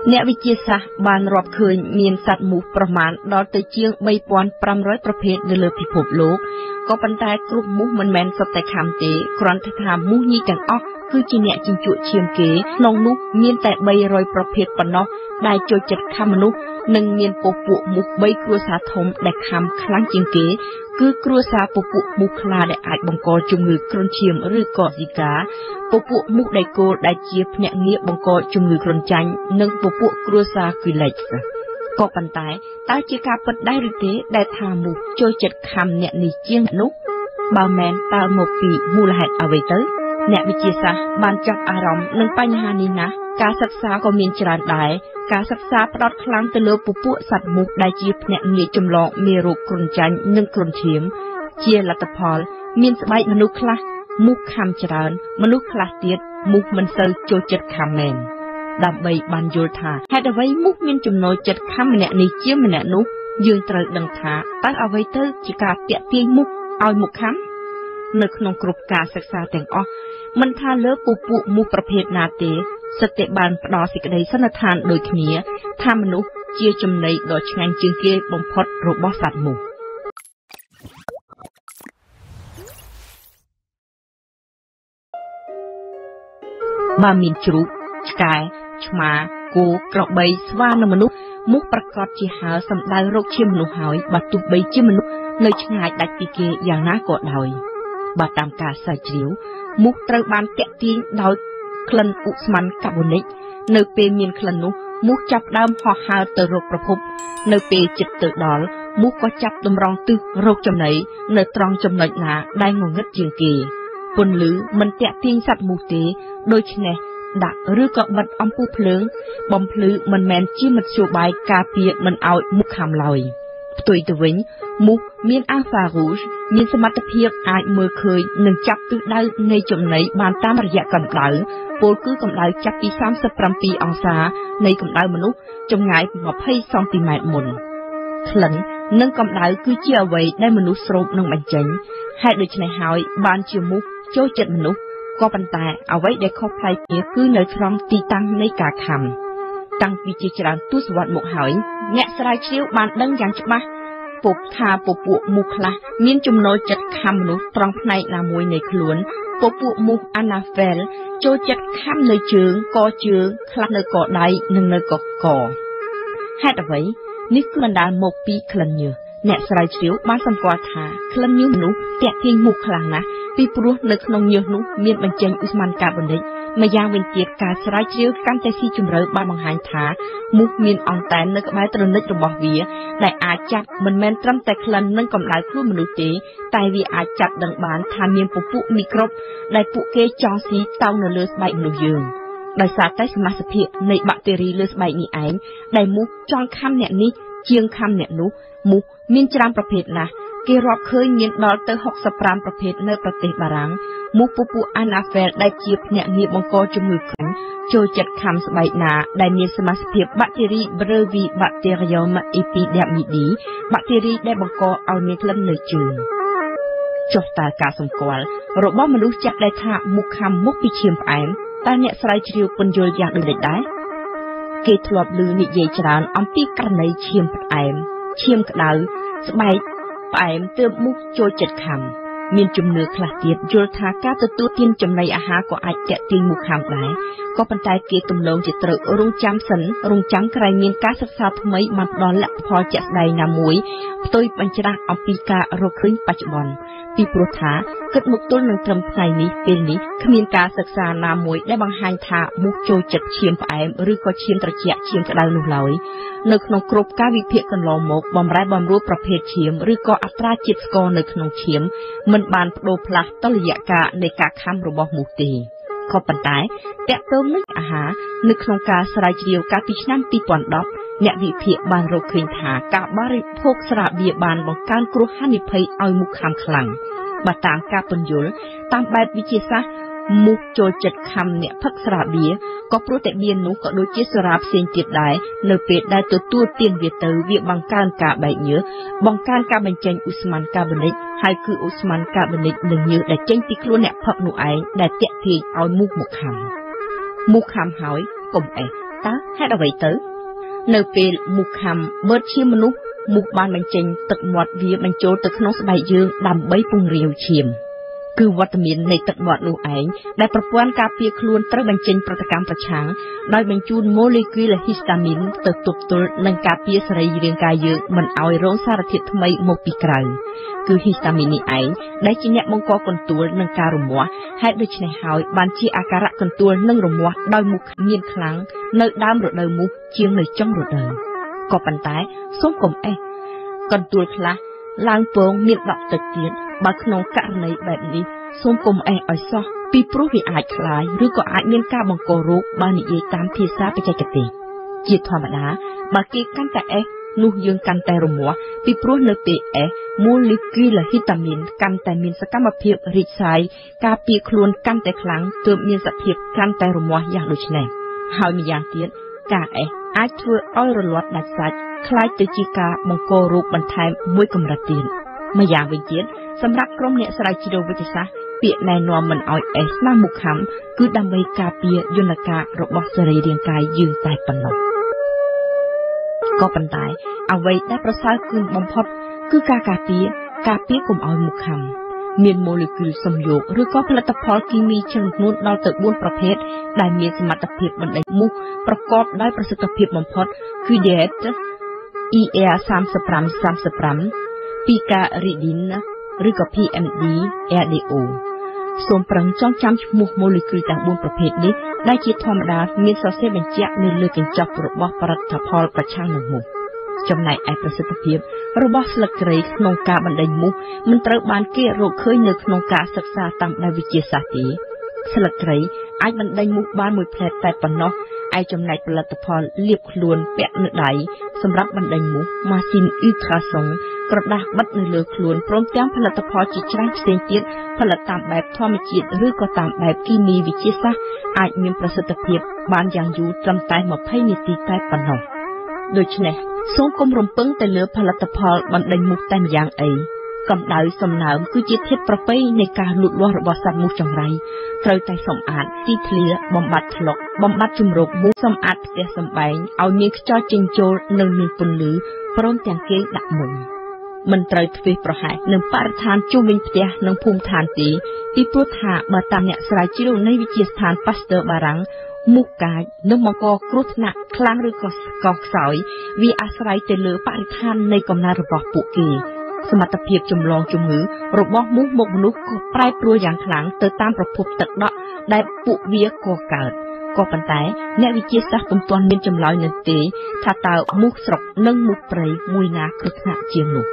អ្នកវិទ្យាសាស្ត្របានរាប់ឃើញមានសត្វមូសប្រមាណដល់ទៅជាង 3,500 ប្រភេទនៅលើពិភពលោកក៏ប៉ុន្តែគ្រប់មូសមិនមែនសុទ្ធតែខាំទេគ្រាន់តែថាមូសញីទាំងអស់គឺជាអ្នកជញ្ជក់ឈាមគេក្នុងនោះមានតែ300ប្រភេទប៉ុណ្ណោះដែលចូលចិត្តខាំមនុស្សនិងមានពពួកមូស3គ្រួសារធំដែលខាំខ្លាំងជាងគេគឺគ្រួសារពពួកមូសខ្លាដែលអាចបង្កជំងឺគ្រុនឈាមឬក៏ស៊ីកាពពួកមូសដៃគោលដែលជាភ្នាក់ងារបង្កជំងឺគ្រុនចាញ់និងពពួកគ្រួសារគីលេចក៏ប៉ុន្តែតើជាការពិតដែរឬទេដែលថាមូសចូលចិត្តខាំអ្នកនេះជាងនោះបើមែនតើមកពីមូលហេតុអ្វីទៅអ្នកវិទ្យាសាស្ត្របានចាប់អារម្មណ៍នឹងបញ្ហានេះណាស់ការសិក្សាក៏មានច្រើនដែរការសិក្សាផ្ដោតខ្លាំងទៅលើពពួកសត្វមូសដែលជាភ្នាក់ងារចម្លងមេរោគគ្រុនចាញ់និងគ្រុនឈាមជាលទ្ធផលមានស្បែកមនុស្សខ្លះមូសខាំច្រើនមនុស្សខ្លះទៀតមូសមិនសូវចូលចិត្តខាំមែនដើម្បីបានយល់ថាហេតុអ្វីមូសមានចំណូលចិត្តខាំម្នាក់នេះជាម្នាក់នោះយើងត្រូវដឹងថាតើអ្វីទៅជាការទាក់ទាញមូសឲ្យមកខាំនៅក្នុងគ្រប់ការសិក្សាទាំងអស់មិនថាលើពពួកមូសប្រភេទណាទេសិតតែបានផ្ដល់សេចក្តីសន្និដ្ឋានដូចគ្នាថាមនុស្សជាចំណីដ៏ឆ្ងាញ់ជាងគេបំផុតរបស់សត្វមូសបើមានជ្រូកឆ្កែឆ្មាគោក្របីស្វានិងមនុស្សមូសប្រកាសជាហើសម្ដៅរកជាមនុស្សហើយបើទោះបីជាមនុស្សនៅឆ្ងាយដាច់ពីគេយ៉ាងណាក៏ដោយបើតាមការស្រាវជ្រាវមូសត្រូវបានទាក់ទាញដោយក្លិនឧស្ម័នកាបូនិកនៅពេលមានក្លិននោះមូសចាប់ដើមហោះហើរទៅរកប្រភពនៅពេលជិតទៅដល់មូសក៏ចាប់តម្រង់ទិសរកចំណីនៅត្រង់ចំណុចណាដែលងងឹតជាងគេពន្លឺមិនទាក់ទាញសត្វមូសទេដូច្នេះដាក់ឬក៏បិទអំពូលភ្លើងបំភ្លឺមិនមែនជាមធ្យោបាយការពារមិនឲ្យមូសខាំឡើយផ្ទុយទៅវិញមូសមានអាហ្វារូសមានសមត្ថភាពអាចមើលឃើញនិងចាប់ទិសដៅនៃចំណីបានតាមរយៈកម្ដៅពលគឺកម្ដៅចាប់ពី37អង្សានៃកម្ដៅមនុស្សចម្ងាយ20សង់ទីម៉ែត្រមុនក្លិននិងកម្ដៅគឺជាអ្វីដែលមនុស្សស្រូបនិងបញ្ចេញហេតុដូច្នេះហើយបានជាមូសចូលចិត្តមនុស្សក៏ប៉ុន្តែអ្វីដែលខុសប្លែកទៀតគឺនៅត្រង់ទីតាំងនៃការខាំតាំងពីជាច្រើនទសវត្សរ៍មកហើយអ្នកស្រាវជ្រាវបានដឹងយ៉ាងច្បាស់ពុកថាពពួកមូសខ្លះមានចំណូលចិត្តខាំមនុស្សត្រង់ផ្នែកណាមួយនៃខ្លួនពពួកមូសអាណាហ្វែលចូលចិត្តខាំនៅជើងកជើងខ្លះនៅកដៃនិងនៅកកហេតុអ្វីនេះគឺបណ្ដាលមកពីក្លិនញើសអ្នកស្រាវជ្រាវបានសម្គាល់ថាក្លិនញើសមនុស្សទាក់ទាញមូសខ្លាំងណាស់ពីព្រោះនៅក្នុងញើសនោះមានបញ្ចេញឧស្ម័នកាបូនិកម្យ៉ាងវិញទៀតការស្រាវជ្រាវកាន់តែស៊ីជម្រៅបានបង្ហាញថាមូសមានអង្តែននៅក្បែរត្រនិចរបស់វាដែលអាចចាប់មិនមែនត្រឹមតែក្លិននិងកម្ដៅខ្លួនមនុស្សទេតែវាអាចចាប់ដឹងបានថាមានពពួកមីក្រូបដែលពួកគេចង់ស៊ីតោងនៅលើស្បែកមនុស្សយើងដោយសារតែសមាសភាពនៃបាក់តេរីលើស្បែកនេះឯងដែលមូសចង់ខាំអ្នកនេះជាងខាំអ្នកនោះមូសមានច្រើនប្រភេទណាស់គេរាប់ឃើញមានដល់ទៅ65ប្រភេទនៅប្រទេសបារាំងមូសពពួកអាណាហ្វែលដែលជាភ្នាក់ងារបង្កជំងឺគ្រុនចូលចិត្តខាំស្បែកណាដែលមានសមាសភាពបាក់តេរី Brevibacterium epidemidis បាក់តេរីដែលបង្កឲ្យមានក្លិននៅជើងចុះតើការសម្គាល់របស់មនុស្សចាត់ដែលថាមូសខាំមុខពីឈាមផ្អែមតើអ្នកស្រាវជ្រាវពន្យល់យ៉ាងដូចនេះដែរគេធ្លាប់ឮនិយាយច្រើនអំពីករណីឈាមផ្អែមឈាមក្តៅស្បែកផ្អែមទើបមូសចូលចិត្តខាំមានជំនឿខ្លះទៀតយល់ថាការទទួលទានចំណីអាហារក៏អាចទាក់ទាញមូសខាំដែរក៏ប៉ុន្តែគេទំនងជាត្រូវរងចាំសិនរងចាំក្រែងមានការសិក្សាថ្មីបានផ្ដល់លទ្ធផលជាក់ស្ដែងណាមួយផ្ទុយបញ្ច្រាស់អំពីការរកឃើញបច្ចុប្បន្នពីព្រោះថាគិតមកទល់នឹងត្រឹមថ្ងៃនេះពេលនេះគ្មានការសិក្សាណាមួយដែលបង្ហាញថាមូសចូលចិត្តឈាមផ្អែមឬក៏ឈាមត្រជាក់ឈាមក្តៅនោះឡើយនៅក្នុងគ្រប់ការវិភាគកន្លងមកបំរែបំរួលប្រភេទឈាមឬក៏អត្រាជាតិស្ករនៅក្នុងឈាមមិនបានប្ដូរផ្លាស់តុល្យការនៃការខាំរបស់មូសទេក៏ប៉ុន្តែតាក់ទងនឹងអាហារនៅក្នុងការស្រាវជ្រាវកាលពីឆ្នាំ2010អ្នកវិភាគបានរកឃើញថាការបរិភោគស្រាបៀរបានបង្កើនគ្រោះហានិភ័យឲ្យមូសខាំខ្លាំងបើតាមការពន្យល់តាមបែបវិទ្យាសាស្ត្រមូសចូលចិត្តខាំអ្នកផឹកស្រាបៀរក៏ព្រោះតែបៀរនោះក៏ដូចជាស្រាផ្សេងទៀតដែរនៅពេលដែលទទួលទានវាទៅវាបង្កើនការបែកញើសបង្កើនការបញ្ចេញឧស្ម័នកាបូនិកហើយគឺឧស្ម័នកាបូនិកនិងញើសដែលចេញពីខ្លួនអ្នកផឹកនោះឯងដែលទាក់ទាញឲ្យមូសមកខាំហើយកុំអេះតើហេតុអ្វីទៅនៅពេលមូសខាំបឺតជាមនុស្សមូសបានបញ្ចេញទឹកមាត់វាបញ្ចូលទៅក្នុងស្បែកយើងដើម្បីពង្រាវឈាមគឺវត្តមាននៃទឹកមាត់នោះឯងដែលប្រព័ន្ធការពារខ្លួនត្រូវបញ្ចេញប្រតិកម្មប្រឆាំងដោយបញ្ជូនម៉ូលេគុលហ៊ីស្តាមីនទៅទប់ទល់នឹងការពារសរីរាង្គកាយយើងមិនឲ្យរងសារធាតុថ្មីមកពីក្រៅគឺហ៊ីស្តាមីននេះឯងដែលជាអ្នកបង្កកន្ទួលនឹងការរមាស់ហេតុដូច្នេះហើយបានជាអាការៈកន្ទួលនឹងរមាស់ដោយមូសមានខ្លាំងនៅដើមរដូវមូសជាងនៅចុងរដូវក៏ប៉ុន្តែសូមកុំអេះកន្ទួលខ្លះឡើងពងមានដក់ទឹកទៀតបើក្នុងករណីបែបនេះសូមកុំអេះឲ្យសោះពីព្រោះវាអាចคล้ายឬក៏អាចមានការបង្ករោគបើនិយាយតាមភាសាបច្ចេកទេសជាធម្មតាបើគេកាន់តែអេះនោះយើងកាន់តែរមាស់ពីព្រោះនៅពេលអេះម៉ូលេគុលហ៊ីតាមីនកាន់តែមានសកម្មភាពរីកសាយការពារខ្លួនកាន់តែខ្លាំងទើបមានសភាពកាន់តែរមាស់យ៉ាងដូចនេះហើយម្យ៉ាងទៀតការអេះអាចធ្វើឲ្យរលាត់ដាច់សាច់คล้ายទៅជាការបង្ករោគបន្ថែមមួយកម្រិតទៀតម្យ៉ាងវិញទៀតសម្រាប់ក្រុមអ្នកស្រាវជ្រាវវិទ្យាសាស្ត្រពាក្យណែនាំមិនឲ្យអេះស្នាមមុខខំគឺដើម្បីការពារយន្តការរបស់សរីរាង្គកាយយើងតែប៉ុណ្ណោះក៏ប៉ុន្តែអ្វីដែលប្រសើរគឺបំផុតគឺការការពារកុំឲ្យមុខខំមានម៉ូលេគុលសំយោគឬក៏ផលិតផលគីមីចំនួនដល់ទៅ4ប្រភេទដែលមានសមត្ថភាពបណ្ដេញមូសប្រកបដោយប្រសិទ្ធភាពបំផុតគឺ DEET ER3535 Picaridin ឬក៏ PMD RDO សូមប្រឹងចងចាំឈ្មោះម៉ូលេគុលទាំង4ប្រភេទនេះដែលជាធម្មតាមានសរសេរបញ្ជាក់នៅលើកញ្ចប់របស់ផលិតផលប្រឆាំងនឹងមូសចំណែកឯប្រសិទ្ធភាពរបស់ស្លឹកគ្រៃក្នុងការបណ្ដេញមូសមិនត្រូវបានគេរកឃើញនៅក្នុងការសិក្សាតាមបែបវិទ្យាសាស្ត្រទេស្លឹកគ្រៃអាចបណ្ដេញមូសបានមួយផ្លែតតែប៉ុណ្ណោះឯចំណែកផលិតផលលាបខ្លួនពាក់នៅដៃសម្រាប់បណ្ដេញមូសម៉ាស៊ីនអ៊ូត្រាសុងក្រដាសបិទនៅលើខ្លួនព្រមទាំងផលិតផលជាច្រើនផ្សេងទៀតផលិតតាមបែបធម្មជាតិឬក៏តាមបែបគីមីវិទ្យាសាស្ត្រអាចមានប្រសិទ្ធភាពបានយ៉ាងយូរត្រឹមតែ20នាទីតែប៉ុណ្ណោះដូច្នេះសូមកុំរំពឹងទៅលើផលិតផលបណ្ដេញមូសតែម្យ៉ាងអីកម្ដៅសំណើមគឺជាធាតុប្រពៃនៃការលូតលាស់របស់សត្វមូសចង្រៃត្រូវតែសម្អាតទីធ្លាបំបត្តិថ្លុកបំបត្តិជំរកមូសសម្អាតផ្ទះសម្បែងឲ្យមានខ្យល់ចេញចូលនិងមានពន្លឺព្រមទាំងគេងដាក់មុំមិនត្រូវធ្វេសប្រហែសនឹងបរិស្ថានជុំវិញផ្ទះនិងភូមិឋានទេពីព្រោះថាបើតាមអ្នកស្រាវជ្រាវនៃវិទ្យាស្ថាន Pasteur បារាំងមូសកាចនឹងបង្កគ្រោះថ្នាក់ខ្លាំងឬក៏ស្កខ្សោយវាអាស្រ័យទៅលើបរិស្ថាននៃកំណើតរបស់ពួកគេសមត្ថភាពចម្លងជំងឺរបស់មូសមកមនុស្សក៏ប្រែប្រួលយ៉ាងខ្លាំងទៅតាមប្រភពទឹកដក់ដែលពួកវាកកើតក៏ប៉ុន្តែអ្នកវិទ្យាសាស្ត្រពុំទាន់មានចម្លើយនៅទេថាតើមូសស្រុកនិងមូសព្រៃមួយណាគ្រោះថ្នាក់ជាងនោះ